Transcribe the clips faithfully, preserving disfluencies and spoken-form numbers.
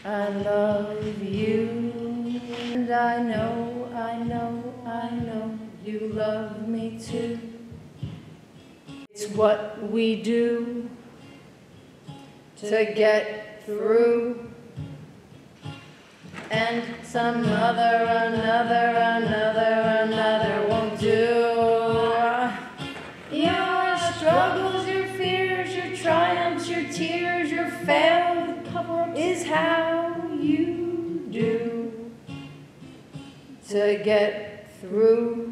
I love you, and I know, I know, I know you love me too. It's what we do to get through, and some other, another, another, another won't do. Your struggles, your fears, your triumphs, your tears, your failed cover-up is how you do to get through.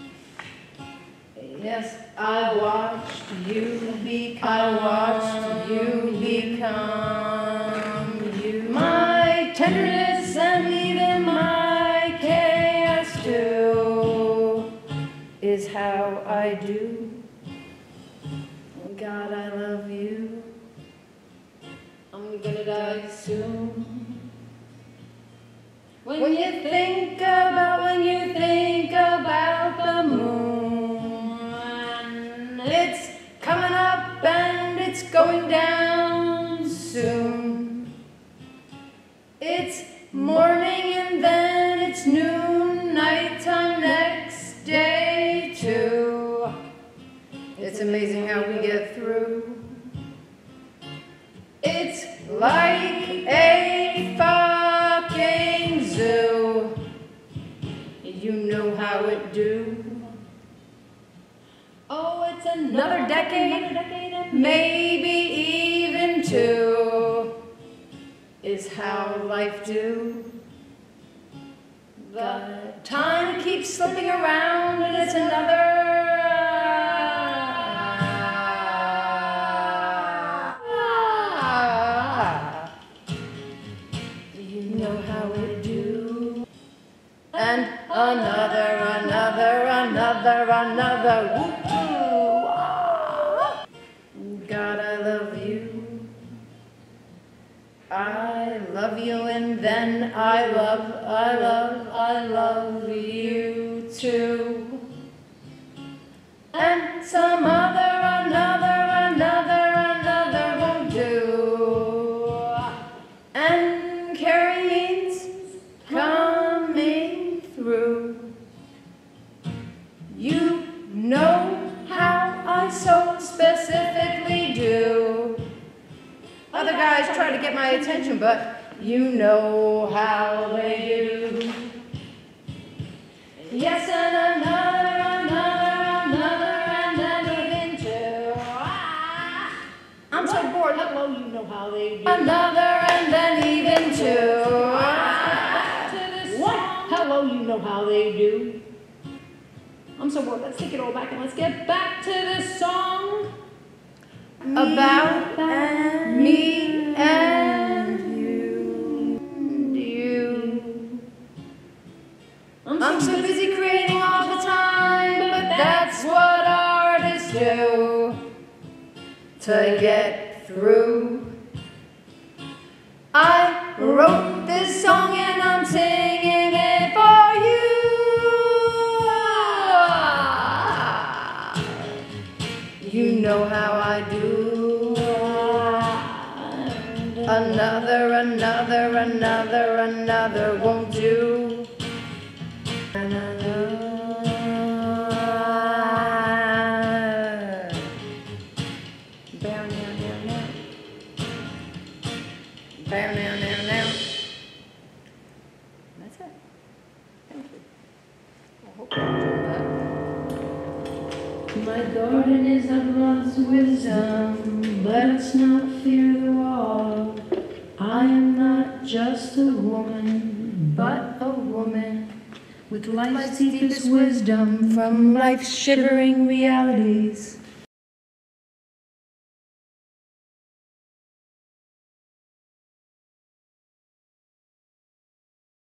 Yes, I watched you become, I watched you become you. My tenderness and even my chaos too is how I do. God, I love you. I'm gonna die soon. When, when you think about, when you think about the moon, it's coming up and it's going down soon. It's morning and then it's noon, nighttime next day too. It's amazing how we get through. It's like a fucking zoo. You know how it do. Oh, it's another decade, another decade and maybe even two is how life do. The time keeps slipping around and it's another. You know how it do. And another, another, another, another. Woo-hoo. God, I love you. I love you, and then I love, I love, I love you too. And some other, another, another, another won't do. And caring means coming through. You know how I so specifically do. Other guys try to get my attention, but you know how they do. Yes, and another, another, another, and then even two. Ah, I'm so bored. Hello, you know how they do. Another, and then even two. Ah, what? Hello, you know how they do. I'm so bored. Let's take it all back and let's get back to this song. Me about and me and you, and you. I'm, I'm so busy creating all the time, but that's what artists do to get through. I wrote this song and I'm singing it for you. You know how I do. Another, another, another, another won't do. Another. Bow now, now, now. Bow now, now, now. That's it. Thank you. I hope you enjoyed that. My garden is of love's wisdom, but it's not fear the wall. I am not just a woman, but a woman with life's deepest wisdom from life's shivering realities.